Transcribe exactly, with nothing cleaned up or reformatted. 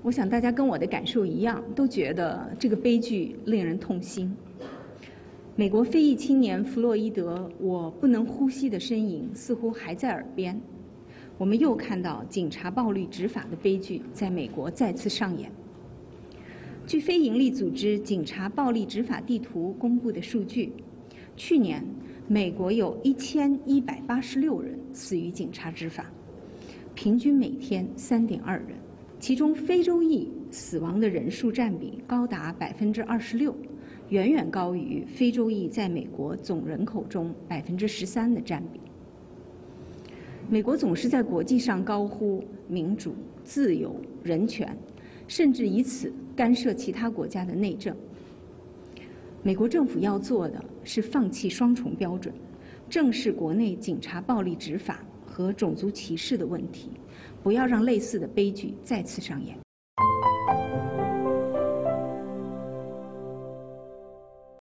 我想大家跟我的感受一样，都觉得这个悲剧令人痛心。美国非裔青年弗洛伊德“我不能呼吸”的身影似乎还在耳边。我们又看到警察暴力执法的悲剧在美国再次上演。据非营利组织警察暴力执法地图公布的数据，去年美国有一千一百八十六人死于警察执法，平均每天三点二人，其中非洲裔死亡的人数占比高达百分之二十六，远远高于非洲裔在美国总人口中百分之十三的占比。美国总是在国际上高呼民主、自由、人权，甚至以此干涉其他国家的内政。美国政府要做的是放弃双重标准，正视国内警察暴力执法和种族歧视的问题，不要让类似的悲剧再次上演。